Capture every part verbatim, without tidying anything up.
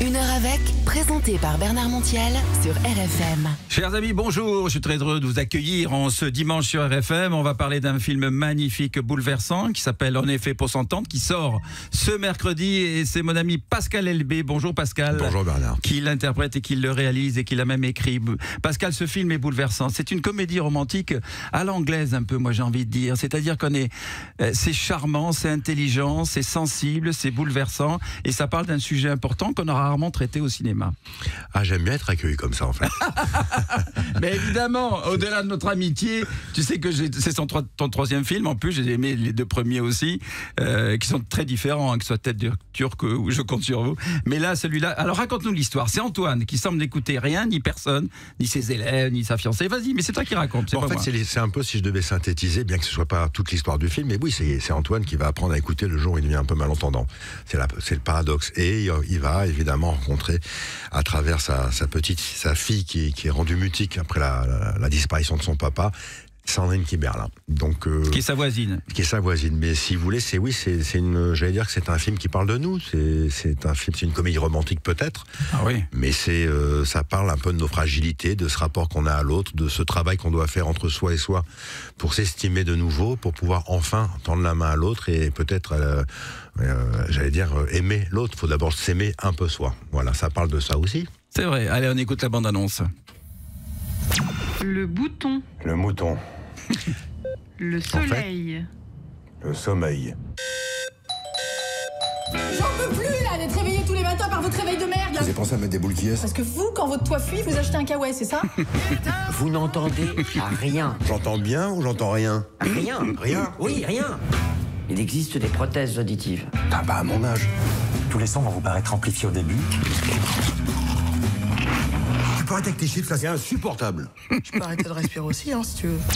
Une heure avec, présenté par Bernard Montiel sur R F M. Chers amis, bonjour, je suis très heureux de vous accueillir en ce dimanche sur R F M. On va parler d'un film magnifique, bouleversant, qui s'appelle En effet pour s'entendre, qui sort ce mercredi, et c'est mon ami Pascal Elbé. Bonjour Pascal. Bonjour Bernard. Qui l'interprète et qui le réalise et qui l'a même écrit. Pascal, ce film est bouleversant. C'est une comédie romantique à l'anglaise un peu, moi j'ai envie de dire. C'est-à-dire qu'on est, c'est charmant, c'est intelligent, c'est sensible, c'est bouleversant, et ça parle d'un sujet important qu'on a rarement traité au cinéma. Ah, j'aime bien être accueilli comme ça en fait. Mais évidemment, au-delà de notre amitié, tu sais que c'est ton, ton troisième film. En plus, j'ai aimé les deux premiers aussi, euh, qui sont très différents, hein, que ce soit Tête de Turc ou Je compte sur vous. Mais là, celui-là, alors raconte-nous l'histoire. C'est Antoine qui semble n'écouter rien, ni personne, ni ses élèves, ni sa fiancée. Vas-y, mais c'est toi qui raconte. Bon, en fait, c'est un peu, si je devais synthétiser, bien que ce soit pas toute l'histoire du film, mais oui, c'est Antoine qui va apprendre à écouter le jour où il devient un peu malentendant. C'est le paradoxe. Et il va évidemment rencontrer à travers sa, sa petite, sa fille qui, qui est rendue mutique après la, la, la disparition de son papa, Sandrine Kiberlin. Donc, euh, qui est sa voisine. Qui est sa voisine. Mais si vous voulez, c'est oui, c'est une. J'allais dire que c'est un film qui parle de nous. C'est un film, c'est une comédie romantique peut-être. Ah oui. Mais c'est, euh, ça parle un peu de nos fragilités, de ce rapport qu'on a à l'autre, de ce travail qu'on doit faire entre soi et soi pour s'estimer de nouveau, pour pouvoir enfin tendre la main à l'autre et peut-être, euh, euh, j'allais dire, aimer l'autre. Il faut d'abord s'aimer un peu soi. Voilà, ça parle de ça aussi. C'est vrai. Allez, on écoute la bande-annonce. Le bouton. Le mouton. Le soleil. En fait, le sommeil. J'en peux plus là d'être réveillé tous les matins par votre réveil de merde là. Vous avez pensé à mettre des boules qui est? Parce que vous, quand votre toit fuit, vous achetez un kawaii, c'est ça? Vous n'entendez rien. J'entends bien ou j'entends rien? Rien. Rien? Oui, rien. Il existe des prothèses auditives. Ah bah à mon âge. Tous les sons vont vous paraître amplifiés au début. Tu peux arrêter avec tes chiffres là, c'est insupportable. Je peux arrêter de respirer aussi, hein, si tu veux.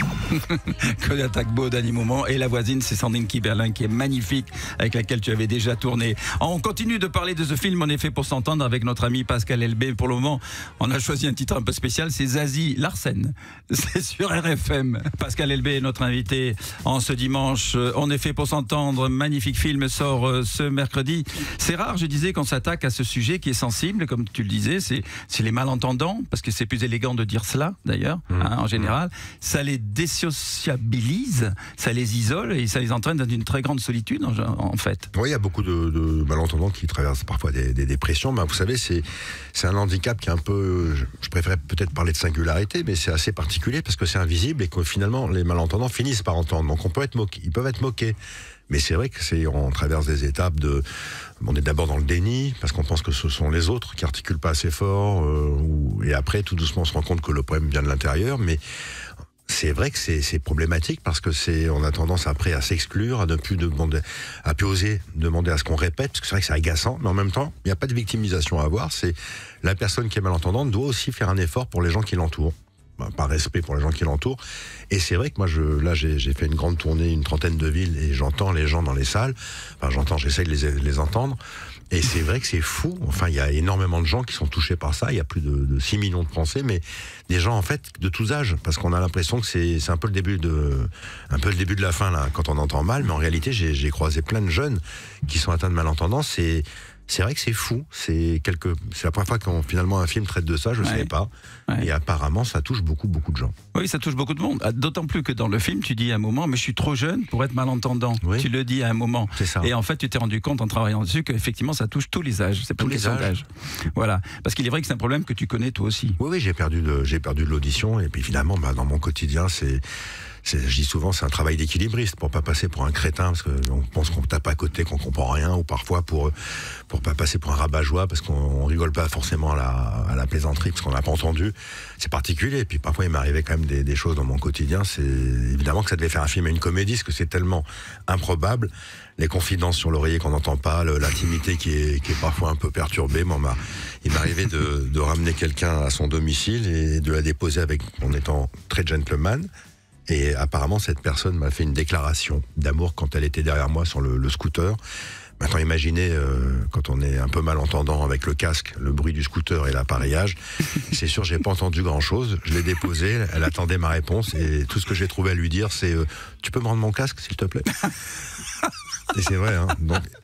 Que attaque beau dernier moment. Et la voisine, c'est Sandrine Kiberlin, qui est magnifique, avec laquelle tu avais déjà tourné. On continue de parler de ce film, en effet, pour s'entendre, avec notre ami Pascal Elbé. Pour le moment, on a choisi un titre un peu spécial, c'est Zazie Larsen. C'est sur R F M. Pascal Elbé est notre invité en ce dimanche. En effet, pour s'entendre, magnifique film sort ce mercredi. C'est rare, je disais, qu'on s'attaque à ce sujet qui est sensible, comme tu le disais, c'est les malentendants, parce que c'est plus élégant de dire cela, d'ailleurs, mmh. hein, en général. Ça les désociabilise, ça les isole et ça les entraîne dans une très grande solitude, en, en fait. Oui, il y a beaucoup de, de malentendants qui traversent parfois des, des dépressions. Ben, vous savez, c'est un handicap qui est un peu... Je, je préférais peut-être parler de singularité, mais c'est assez particulier parce que c'est invisible et que finalement, les malentendants finissent par entendre. Donc on peut être moqué, ils peuvent être moqués. Mais c'est vrai que c'est on traverse des étapes de... On est d'abord dans le déni, parce qu'on pense que ce sont les autres qui articulent pas assez fort, euh, ou, et après, tout doucement, on se rend compte que le problème vient de l'intérieur, mais c'est vrai que c'est problématique, parce que c'est on a tendance après à s'exclure, à ne plus demander, à plus oser demander à ce qu'on répète, parce que c'est vrai que c'est agaçant, mais en même temps, il n'y a pas de victimisation à avoir, c'est la personne qui est malentendante doit aussi faire un effort pour les gens qui l'entourent. Par respect pour les gens qui l'entourent. Et c'est vrai que moi, je, là, j'ai fait une grande tournée, une trentaine de villes, et j'entends les gens dans les salles. Enfin, j'entends, j'essaie de les, les entendre. Et c'est vrai que c'est fou. Enfin, il y a énormément de gens qui sont touchés par ça. Il y a plus de, de six millions de Français, mais des gens, en fait, de tous âges. Parce qu'on a l'impression que c'est un peu le début de, un peu le début de la fin, là, quand on entend mal. Mais en réalité, j'ai croisé plein de jeunes qui sont atteints de malentendance. Et c'est vrai que c'est fou. C'est quelque, c'est la première fois qu'on finalement un film traite de ça. Je ne ouais. savais pas. Ouais. Et apparemment, ça touche beaucoup, beaucoup de gens. Oui, ça touche beaucoup de monde. D'autant plus que dans le film, tu dis à un moment, mais je suis trop jeune pour être malentendant. Oui. Tu le dis à un moment. C'est ça. Et en fait, tu t'es rendu compte en travaillant dessus qu'effectivement, ça touche tous les âges. C'est pas une question d'âge. Voilà. Parce qu'il est vrai que c'est un problème que tu connais toi aussi. Oui, oui, j'ai perdu de, j'ai perdu de l'audition. Et puis finalement, bah, dans mon quotidien, c'est... Je dis souvent, c'est un travail d'équilibriste pour pas passer pour un crétin, parce qu'on pense qu'on tape à côté, qu'on comprend rien, ou parfois pour pour pas passer pour un rabat-joie, parce qu'on rigole pas forcément à la, à la plaisanterie, parce qu'on n'a pas entendu. C'est particulier. Et puis parfois, il m'arrivait quand même des, des choses dans mon quotidien. C'est évidemment que ça devait faire un film et une comédie, parce que c'est tellement improbable. Les confidences sur l'oreiller qu'on n'entend pas, l'intimité qui est, qui est parfois un peu perturbée. Bon, bah, il m'arrivait de, de ramener quelqu'un à son domicile et de la déposer avec, en étant très gentleman. Et apparemment, cette personne m'a fait une déclaration d'amour quand elle était derrière moi sur le, le scooter. Maintenant, imaginez, euh, quand on est un peu malentendant avec le casque, le bruit du scooter et l'appareillage. C'est sûr, j'ai pas entendu grand-chose. Je l'ai déposé, elle attendait ma réponse. Et tout ce que j'ai trouvé à lui dire, c'est euh, « Tu peux me rendre mon casque, s'il te plaît ?» Et c'est vrai, hein. Donc,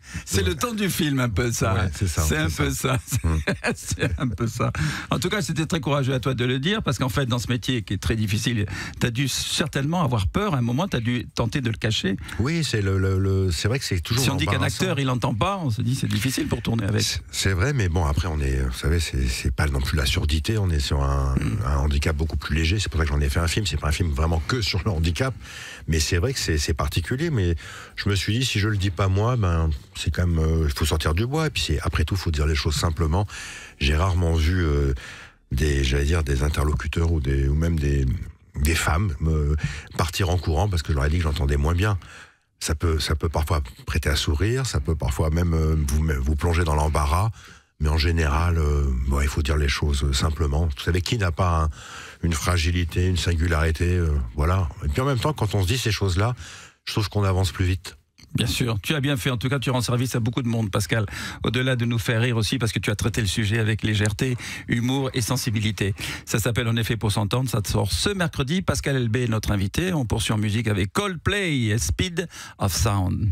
C'est le temps du film, un peu ça. Ouais, c'est ça, c'est un c'est peu ça. C'est un peu ça. En tout cas, c'était très courageux à toi de le dire, parce qu'en fait, dans ce métier qui est très difficile, tu as dû certainement avoir peur. À un moment, tu as dû tenter de le cacher. Oui, c'est le, le, le c'est vrai que c'est toujours. Si on dit qu'un embarrassant. acteur, il n'entend pas, on se dit c'est difficile pour tourner avec. C'est- C'est vrai, mais bon, après, on est, vous savez, c'est c'est pas non plus la surdité. On est sur un, un handicap beaucoup plus léger. C'est pour ça que j'en ai fait un film. C'est pas un film vraiment que sur le handicap, mais c'est vrai que c'est c'est particulier. Mais je me suis dit, si je le dis pas moi, ben c'est quand même, il faut sortir du bois. Et puis c'est, après tout, faut dire les choses simplement. J'ai rarement vu euh, des, j'allais dire, des interlocuteurs ou des, ou même des, des femmes me partir en courant parce que je leur ai dit que j'entendais moins bien. Ça peut, ça peut parfois prêter à sourire, ça peut parfois même euh, vous, vous plonger dans l'embarras. Mais en général, euh, bon, il faut dire les choses euh, simplement. Vous savez, qui n'a pas un- une fragilité, une singularité, euh, voilà. Et puis en même temps, quand on se dit ces choses-là, je trouve qu'on avance plus vite. Bien sûr, tu as bien fait. En tout cas, tu rends service à beaucoup de monde, Pascal. Au-delà de nous faire rire aussi, parce que tu as traité le sujet avec légèreté, humour et sensibilité. Ça s'appelle En effet pour s'entendre. Ça te sort ce mercredi. Pascal Elbé est notre invité. On poursuit en musique avec Coldplay et Speed of Sound.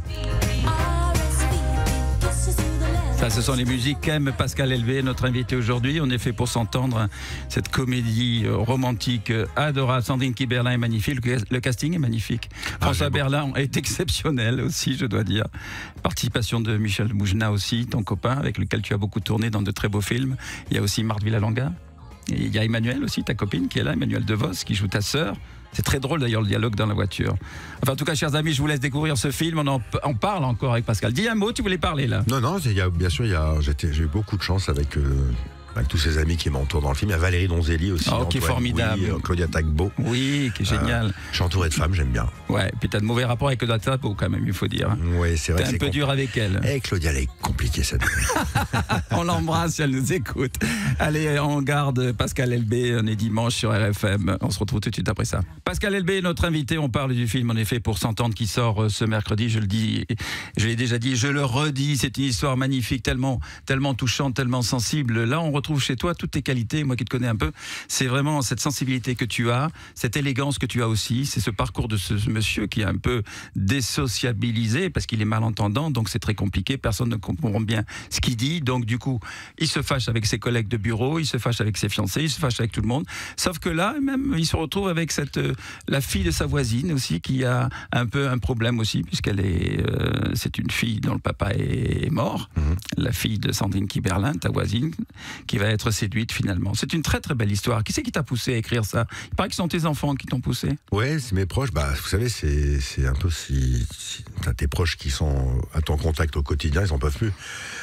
Ça, ce sont les musiques qu'aime Pascal Elbé, notre invité aujourd'hui. On est fait pour s'entendre. Cette comédie euh, romantique euh, adorable. Sandrine Kiberlin est magnifique. Le, le casting est magnifique. Ah, François j'ai Berlin est exceptionnel aussi, je dois dire. Participation de Michel Moujna aussi, ton copain, avec lequel tu as beaucoup tourné dans de très beaux films. Il y a aussi Marthe Villalonga. Et il y a Emmanuel aussi, ta copine, qui est là, Emmanuel DeVos, qui joue ta sœur. C'est très drôle d'ailleurs le dialogue dans la voiture. Enfin, en tout cas, chers amis, je vous laisse découvrir ce film. On en on parle encore avec Pascal. Dis un mot, tu voulais parler là. Non, non, il y a, bien sûr, il y a, j'étais- j'ai eu beaucoup de chance avec, euh, avec tous ces amis qui m'entourent dans le film. Il y a Valérie Donzelli aussi. Oh, qui est Antoine formidable. Bouy, euh, Claudia Tagbo. Oui, qui est génial. Euh, je suis entouré de femmes, j'aime bien. Ouais, puis t'as de mauvais rapports avec Claudia Tagbo quand même, il faut dire. Oui, c'est vrai. T'es que un c'est peu compl- dur avec elle. Eh, Claudia, elle est compliquée cette. On l'embrasse si elle nous écoute. Allez, on garde Pascal Elbé. On est dimanche sur R F M. On se retrouve tout de suite après ça. Pascal Elbé est notre invité. On parle du film, en effet, pour s'entendre, qui sort ce mercredi. Je le dis, je l'ai déjà dit, je le redis. C'est une histoire magnifique, tellement, tellement touchante, tellement sensible. Là, on retrouve chez toi toutes tes qualités. Moi qui te connais un peu, c'est vraiment cette sensibilité que tu as, cette élégance que tu as aussi. C'est ce parcours de ce monsieur qui est un peu désociabilisé parce qu'il est malentendant. Donc c'est très compliqué. Personne ne comprend bien ce qu'il dit. Donc du coup, il se fâche avec ses collègues de bureau, il se fâche avec ses fiancés, il se fâche avec tout le monde. Sauf que là, même, il se retrouve avec cette, euh, la fille de sa voisine aussi, qui a un peu un problème aussi, puisqu'elle est, euh, c'est une fille dont le papa est mort. La fille de Sandrine Kiberlin, ta voisine, qui va être séduite finalement. C'est une très très belle histoire. Qui c'est qui t'a poussé à écrire ça? Il paraît que ce sont tes enfants qui t'ont poussé. Ouais, c'est mes proches. Bah, vous savez, c'est c'est un peu si, si t'as tes proches qui sont à ton contact au quotidien, ils en peuvent plus.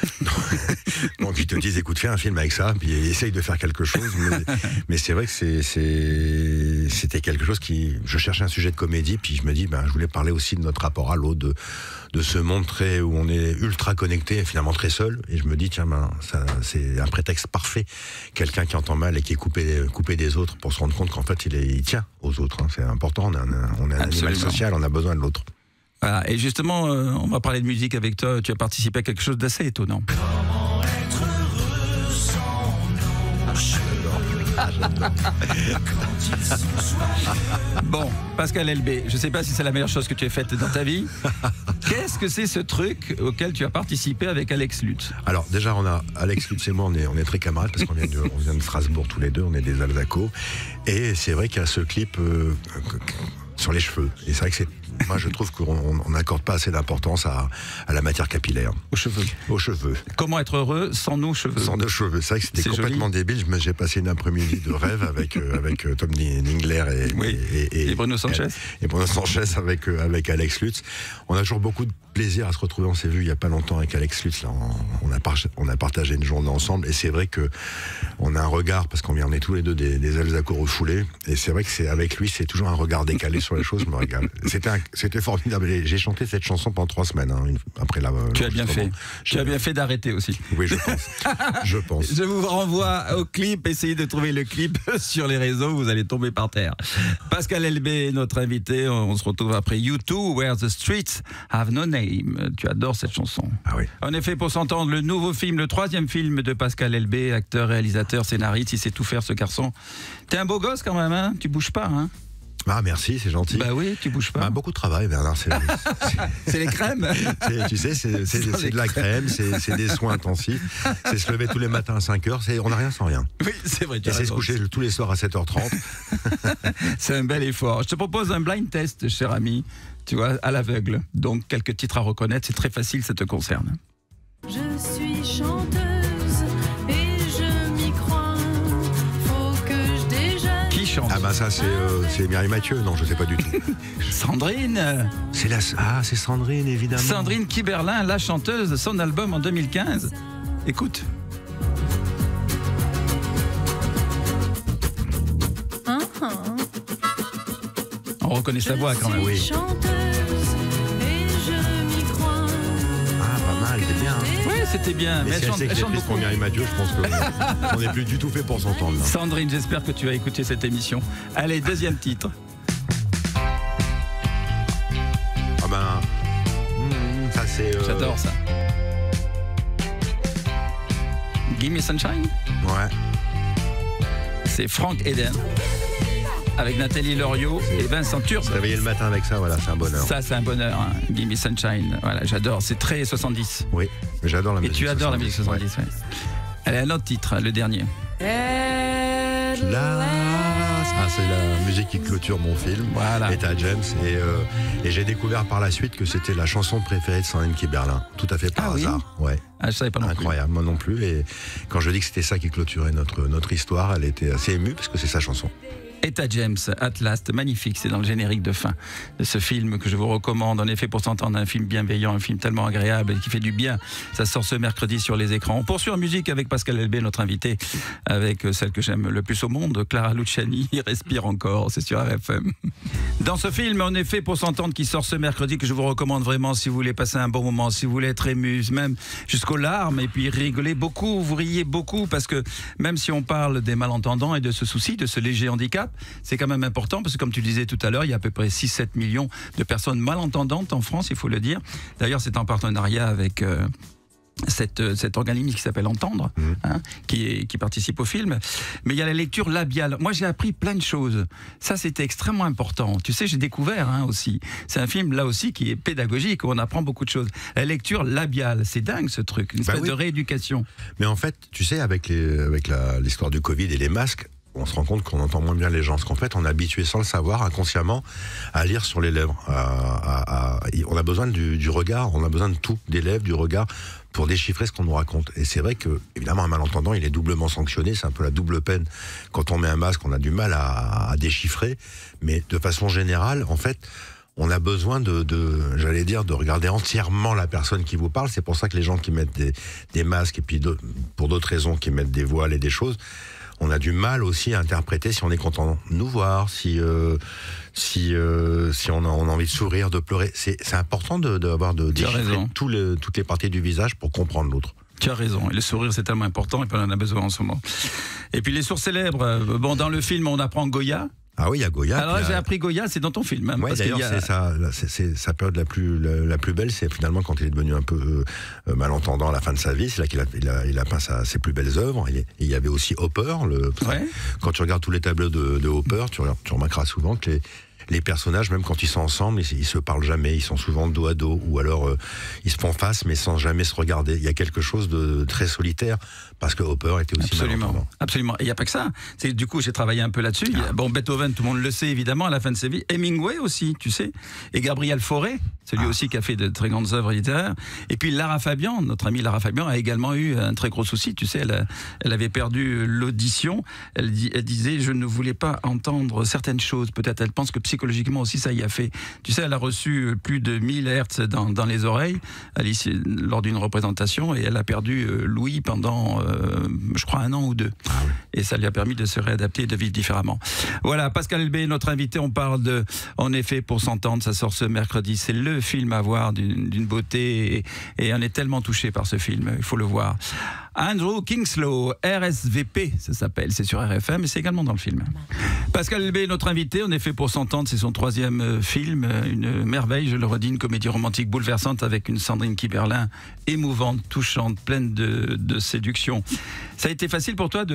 Donc ils te disent, écoute, fais un film avec ça, puis essaye de faire quelque chose. Mais, mais c'est vrai que c'est c'est c'était quelque chose qui, je cherchais un sujet de comédie, puis je me dis, ben je voulais parler aussi de notre rapport à l'autre, de de se montrer où on est ultra connecté et finalement très seul. Et je me dis, tiens, ben ça c'est un prétexte parfait. Quelqu'un qui entend mal et qui est coupé coupé des autres pour se rendre compte qu'en fait il est il tient aux autres. Hein. C'est important. On est un, on est un animal social, on a besoin de l'autre. Voilà. Et justement, euh, on va parler de musique avec toi. Tu as participé à quelque chose d'assez étonnant. Bon, Pascal Elbé, je ne sais pas si c'est la meilleure chose que tu aies faite dans ta vie. Qu'est-ce que c'est ce truc auquel tu as participé avec Alex Lutz? Alors déjà, on a Alex Lutz et moi, on est, on est très camarades parce qu'on vient, de, on vient de Strasbourg tous les deux, on est des Alsaco. Et c'est vrai qu'il y a ce clip euh, sur les cheveux. Et c'est vrai que c'est, moi je trouve qu'on n'accorde pas assez d'importance à, à la matière capillaire. Aux cheveux. Aux cheveux. Comment être heureux sans nos cheveux? Sans nos cheveux. C'est vrai que c'était C'est complètement joli. débile. Mais j'ai passé une après-midi de rêve avec, euh, avec euh, Tom Dingler et, Oui. et, Et Bruno Sanchez. Et Bruno Sanchez avec, euh, avec Alex Lutz. On a toujours beaucoup de plaisir à se retrouver. On s'est vu il n'y a pas longtemps avec Alex Lutz. Là, on, on, a par, on a partagé une journée ensemble. Et c'est vrai que on a un regard, parce qu'on vient, on est tous les deux des, des Alsaco refoulés. Et c'est vrai que c'est avec lui, c'est toujours un regard décalé sur les choses. Je me régale. C'était, un, c'était formidable. J'ai chanté cette chanson pendant trois semaines. Hein, une, après la, Tu as bien fait. Tu as bien fait d'arrêter aussi. Oui, je pense. je pense. Je vous renvoie au clip. Essayez de trouver le clip sur les réseaux. Vous allez tomber par terre. Pascal Elbé est notre invité. On se retrouve après U deux, Where the Streets Have No Name. Tu adores cette chanson. Ah oui. En effet, pour s'entendre, le nouveau film, le troisième film de Pascal Elbé, acteur, réalisateur, scénariste, il sait tout faire ce garçon. T'es un beau gosse quand même, hein? Tu bouges pas, hein? Ah merci, c'est gentil. Bah oui, tu bouges pas. Bah, beaucoup de travail, Bernard. C'est, c'est les crèmes. C'est, tu sais, c'est, c'est, c'est, c'est de la crème, c'est, c'est des soins intensifs. C'est se lever tous les matins à cinq heures. C'est, on n'a rien sans rien. Oui, c'est vrai. Et c'est se coucher tous les soirs à sept heures trente. C'est un bel effort. Je te propose un blind test, cher ami. Tu vois, à l'aveugle. Donc quelques titres à reconnaître. C'est très facile, ça te concerne. Je suis chanteuse et je m'y crois. Faut que je déjeune. Qui chante? Ah bah ça c'est, euh, c'est Mireille Mathieu. Non, je sais pas du tout. Sandrine. C'est la, ah c'est Sandrine évidemment. Sandrine Kiberlin, la chanteuse de son album en deux mille quinze. Écoute. Hein, hein. On reconnaît sa voix quand même. Je Oui. suis chanteuse et je m'y crois. Ah pas mal, c'est bien. Oui, c'était bien. Mais, Mais si elle elle chante, sait que elle j'ai chante pris beaucoup. pour Mireille Mathieu, je pense qu'on n'est plus du tout fait pour s'entendre. là. Sandrine, j'espère que tu as écouté cette émission. Allez, deuxième titre. Ah ben, hmm, ça c'est. euh, J'adore ça. Gimme Sunshine. Ouais. C'est Franck Eden. Avec Nathalie Loriot et Vincent Turbe. Se réveiller le matin avec ça, voilà, c'est un bonheur. Ça, c'est un bonheur. Hein. Gimme Sunshine. Voilà, j'adore. C'est très soixante-dix. Oui, mais j'adore la Et musique. tu adores la musique soixante-dix. Ouais. Allez, un autre titre, le dernier. Là, ah, c'est la musique qui clôture mon film. Voilà. Etta James. Et, euh, et j'ai découvert par la suite que c'était la chanson préférée de Sandrine Kiberlin. Tout à fait par Ah oui hasard. Ouais. Ah, je savais pas non plus. Incroyable, moi non plus. Et quand je dis que c'était ça qui clôturait notre, notre histoire, elle était assez émue parce que c'est sa chanson. Etta James, At Last, magnifique, c'est dans le générique de fin de ce film que je vous recommande. En effet, pour s'entendre, un film bienveillant, un film tellement agréable et qui fait du bien. Ça sort ce mercredi sur les écrans. On poursuit en musique avec Pascal Elbé, notre invité, avec celle que j'aime le plus au monde, Clara Luciani, Respire encore, c'est sur R F M. Dans ce film, en effet, pour s'entendre, qui sort ce mercredi, que je vous recommande vraiment si vous voulez passer un bon moment, si vous voulez être ému, même jusqu'aux larmes, et puis rigoler beaucoup, vous riez beaucoup, parce que même si on parle des malentendants et de ce souci, de ce léger handicap, c'est quand même important parce que comme tu disais tout à l'heure, il y a à peu près six à sept millions de personnes malentendantes en France, il faut le dire. D'ailleurs, c'est en partenariat avec euh, cette, cet organisme qui s'appelle Entendre, mmh. hein, qui, est, qui participe au film. Mais il y a la lecture labiale. Moi, j'ai appris plein de choses. Ça, c'était extrêmement important. Tu sais, j'ai découvert hein, aussi. C'est un film, là aussi, qui est pédagogique, où on apprend beaucoup de choses. La lecture labiale, c'est dingue ce truc, une espèce bah oui. de rééducation. Mais en fait, tu sais, avec, les, avec la, l'histoire du Covid et les masques, on se rend compte qu'on entend moins bien les gens. Parce qu'en fait, on est habitué sans le savoir, inconsciemment, à lire sur les lèvres. À, à, à, on a besoin du, du regard, on a besoin de tout, des lèvres, du regard, pour déchiffrer ce qu'on nous raconte. Et c'est vrai que, évidemment, un malentendant, il est doublement sanctionné. C'est un peu la double peine. Quand on met un masque, on a du mal à, à déchiffrer. Mais de façon générale, en fait, on a besoin de, de, j'allais dire, de regarder entièrement la personne qui vous parle. C'est pour ça que les gens qui mettent des, des masques, et puis de, pour d'autres raisons, qui mettent des voiles et des choses, on a du mal aussi à interpréter si on est content de nous voir, si euh, si euh, si on a, on a envie de sourire, de pleurer. C'est c'est important de d'avoir de, de déchiffrer tous les, toutes les parties du visage pour comprendre l'autre. Tu as raison. Et le sourire, c'est tellement important et puis on en a besoin en ce moment. Et puis les sourds célèbres. Bon, dans le film, on apprend Goya. Ah oui, il y a Goya. Alors a... j'ai appris Goya, c'est dans ton film. Hein, ouais, parce d'ailleurs, qu'il y a... c'est sa, c'est, c'est sa période la plus, la, la plus belle, c'est finalement quand il est devenu un peu euh, malentendant à la fin de sa vie. C'est là qu'il a, il a, il a peint sa, ses plus belles œuvres. Et il y avait aussi Hopper. Le, ouais. Quand tu regardes tous les tableaux de, de Hopper, tu, tu remarqueras souvent que les, les personnages, même quand ils sont ensemble, ils, ils se parlent jamais. Ils sont souvent dos à dos, ou alors euh, ils se font face, mais sans jamais se regarder. Il y a quelque chose de très solitaire, parce que Hopper était aussi absolument, absolument. Et il n'y a pas que ça. C'est, du coup, j'ai travaillé un peu là-dessus. Ah. Il y a, bon, Beethoven, tout le monde le sait évidemment, à la fin de sa vie. Hemingway aussi, tu sais. Et Gabriel Fauré, celui ah. aussi qui a fait de très grandes œuvres littéraires. Et puis Lara Fabian, notre amie Lara Fabian, a également eu un très gros souci. Tu sais, elle, a, elle avait perdu l'audition. Elle, dit, elle disait, je ne voulais pas entendre certaines choses. Peut-être elle pense que psychologiquement aussi, ça y a fait. Tu sais, elle a reçu plus de mille hertz dans, dans les oreilles à lors d'une représentation et elle a perdu l'ouïe pendant... Euh, Euh, je crois un an ou deux. Ah oui. Et ça lui a permis de se réadapter et de vivre différemment. Voilà, Pascal Elbé, notre invité, on parle de En effet, pour s'entendre, ça sort ce mercredi. C'est le film à voir d'une, d'une beauté et, et on est tellement touché par ce film, il faut le voir. Andrew Kingslow, R S V P, ça s'appelle, c'est sur R F M et c'est également dans le film. Pascal Elbé, notre invité, En effet, pour s'entendre, c'est son troisième film, une merveille, je le redis, une comédie romantique bouleversante avec une Sandrine Kiberlin émouvante, touchante, pleine de, de séduction. Ça a été facile pour toi de, de,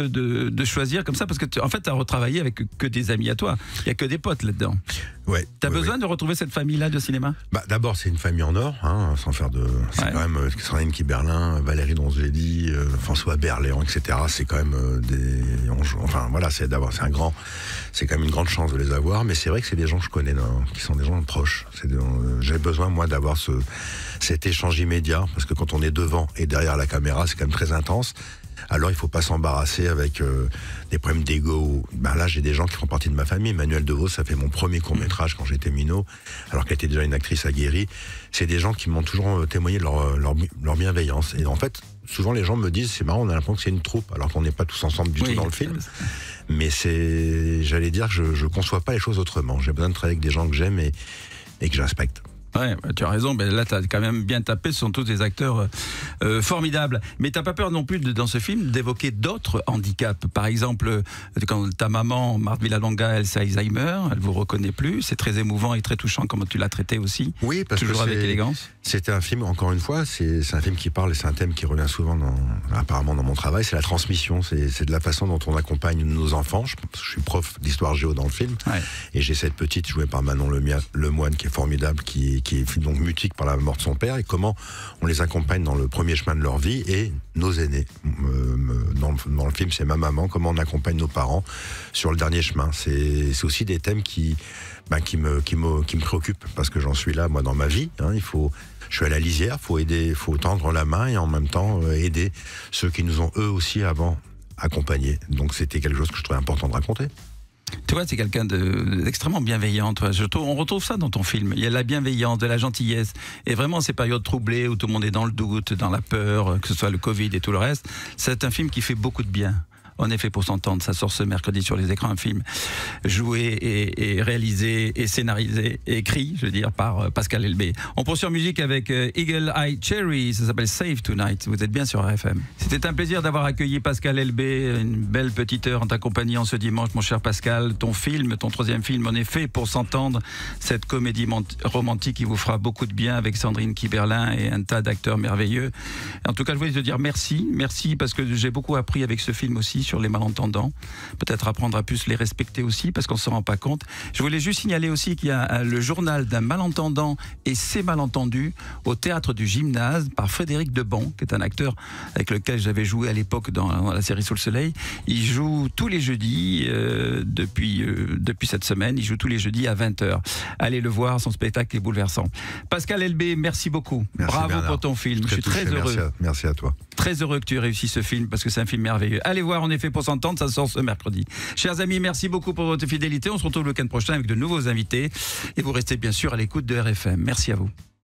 de, de choisir comme ça, parce que tu, en fait, tu as retravaillé avec que des amis à toi. Il n'y a que des potes là-dedans. Ouais. Tu as ouais, besoin ouais. de retrouver cette famille-là de cinéma? Bah, d'abord, c'est une famille en or, hein, sans faire de. C'est Ouais. quand même euh, Sandrine Kiberlin, Valérie Donzelli, euh, François Berléand, et cetera. C'est quand même euh, des. on joue- enfin, voilà, c'est d'abord, c'est un grand. C'est quand même une grande chance de les avoir, mais c'est vrai que c'est des gens que je connais, non, qui sont des gens proches. C'est des- euh, j'ai besoin, moi, d'avoir ce, cet échange immédiat, parce que quand on est devant et derrière la caméra, c'est quand même très intense. Alors il faut pas s'embarrasser avec euh, des problèmes d'ego. Ben là, j'ai des gens qui font partie de ma famille. Emmanuelle Devos, ça fait mon premier court-métrage quand j'étais minot, alors qu'elle était déjà une actrice aguerrie. C'est des gens qui m'ont toujours euh, témoigné de leur, leur, leur bienveillance. Et en fait, souvent les gens me disent, c'est marrant, on a l'impression que c'est une troupe, alors qu'on n'est pas tous ensemble du Oui. tout dans le film. Mais c'est, j'allais dire que je, je conçois pas les choses autrement. J'ai besoin de travailler avec des gens que j'aime et, et que je respecte. Ouais, tu as raison, ben là tu as quand même bien tapé, ce sont tous des acteurs euh, formidables. Mais tu n'as pas peur non plus de, dans ce film d'évoquer d'autres handicaps. Par exemple, quand ta maman, Marthe Villalonga, elle c'est Alzheimer, elle vous reconnaît plus, c'est très émouvant et très touchant comme tu l'as traité aussi. Oui, parce Toujours que avec c'est- élégance. C'était un film, encore une fois, c'est c'est un film qui parle, et c'est un thème qui revient souvent, dans, apparemment dans mon travail, c'est la transmission, c'est c'est de la façon dont on accompagne nos enfants. Je, je suis prof d'histoire géo dans le film, Ouais. et j'ai cette petite jouée par Manon Lemia- Lemoine qui est formidable, qui, qui est donc mutique par la mort de son père, et comment on les accompagne dans le premier chemin de leur vie, et nos aînés. Me- me- dans, le, dans le film, c'est ma maman, comment on accompagne nos parents sur le dernier chemin. C'est c'est aussi des thèmes qui, ben, qui, me, qui, me, qui me préoccupent, parce que j'en suis là, moi, dans ma vie. Hein, il faut... Je suis à la lisière, faut aider, faut tendre la main et en même temps euh, aider ceux qui nous ont eux aussi avant accompagnés. Donc c'était quelque chose que je trouvais important de raconter. Tu vois, c'est quelqu'un de- d'extrêmement bienveillant. Toi. Je trouve, on retrouve ça dans ton film. Il y a de la bienveillance, de la gentillesse. Et vraiment, ces périodes troublées où tout le monde est dans le doute, dans la peur, que ce soit le Covid et tout le reste, c'est un film qui fait beaucoup de bien. En effet, pour s'entendre, ça sort ce mercredi sur les écrans, un film joué et, et réalisé et scénarisé et écrit, je veux dire, par euh, Pascal Elbé. On poursuit en musique avec euh, Eagle Eye Cherry, ça s'appelle Save Tonight. Vous êtes bien sur R F M. C'était un plaisir d'avoir accueilli Pascal Elbé, une belle petite heure en ta compagnie en ce dimanche, mon cher Pascal. Ton film, ton troisième film, en effet, pour s'entendre, cette comédie mont- romantique qui vous fera beaucoup de bien avec Sandrine Kiberlin et un tas d'acteurs merveilleux. En tout cas, je voulais te dire merci, merci parce que j'ai beaucoup appris avec ce film aussi sur les malentendants. Peut-être apprendre à plus les respecter aussi parce qu'on ne se rend pas compte. Je voulais juste signaler aussi qu'il y a le journal d'un malentendant et ses malentendus au théâtre du Gymnase par Frédéric Debon, qui est un acteur avec lequel j'avais joué à l'époque dans, dans la série Sous le Soleil. Il joue tous les jeudis euh, depuis, euh, depuis cette semaine. Il joue tous les jeudis à vingt heures. Allez le voir, son spectacle est bouleversant. Pascal Elbé, merci beaucoup. Merci, Bravo Bernard. pour ton film. Je suis très touché, heureux. Merci à, merci à toi. Très heureux que tu aies réussi ce film parce que c'est un film merveilleux. Allez voir En effet pour s'entendre, ça sort ce mercredi. Chers amis, merci beaucoup pour votre fidélité. On se retrouve le week-end prochain avec de nouveaux invités et vous restez bien sûr à l'écoute de R F M. Merci à vous.